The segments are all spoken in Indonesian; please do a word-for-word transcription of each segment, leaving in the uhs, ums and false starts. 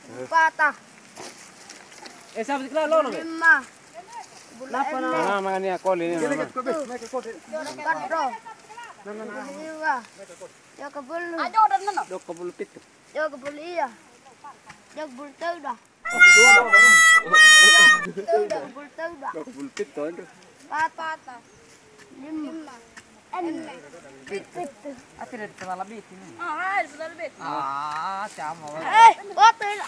Patah. Eh, sabi ko lolo be. Lima. Napa na mga niya kol ini. Katro. Lima. Yo kabul. Ajo dan nana. Dok kabul pit. Yo kabul iya. Yo kabul tauda. Tauda kabul tauda. Dok kabul pit to. Patah. Lima. Enam. Pit pit. Ati red kala bit ini. Ah, betul lebih. Ah, sama. Eh, botel.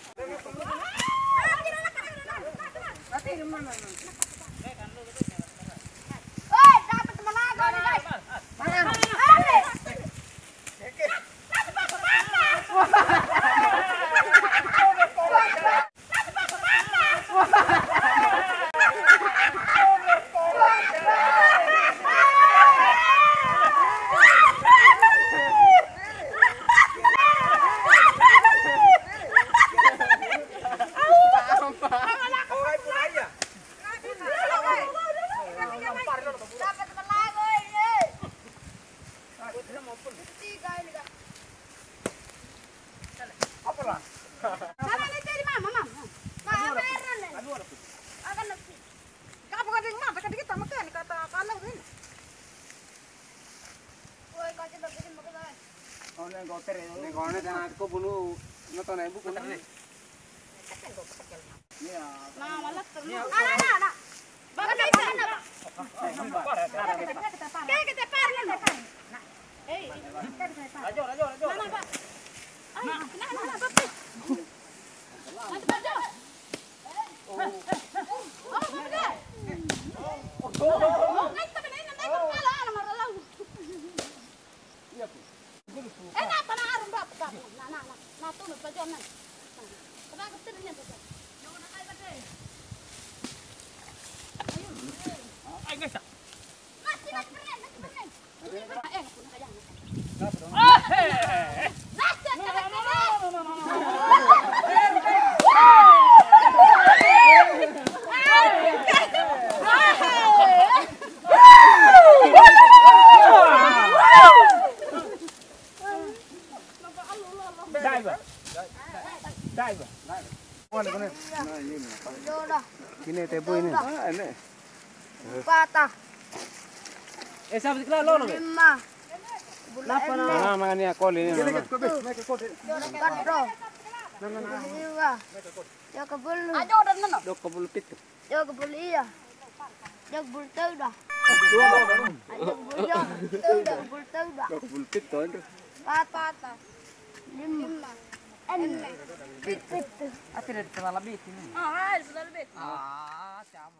Oi, dapat teman lagu nih, guys. Ini kau ni jangan aku bunuh, nonton ibu kau ni. Nah, malah terus. Ana, ana, ana. Bapak bisa. Kayak kita parlin. Eh, Ajo, ajo, ajo. mana, Pak? Nah, nah, nah, Bapak. Nanti Bapak. Oh, Bapak. Oh, ngai tapi ini nanti kau malah ana marah. Eh, nak pana arum Bapak. Nah, nah, nah. Nah, tuh Bapak nan. Bapak ketirnya Bapak. Ay, guys. Masih nak keren, masih keren. Eh, aku nak kajang. Ah, eh. Masih keren. Dive. Dive. Mana kau ni? Jodoh. Kini tebu ini. Ah, ini. Patah. Eh, sabi ko lolo be. Lima. Napa na mga niya kol ini. Katro. Lima. Yo kabul. Ajo dan nana. Dok kabul pit. Yo kabul iya. Yo kabul tauda. Yo kabul tauda. Dok kabul pit to. Patah. Lima. Enam. Pit pit. Ati red kala bit ini. Ah, betul lebih. Ah, sama.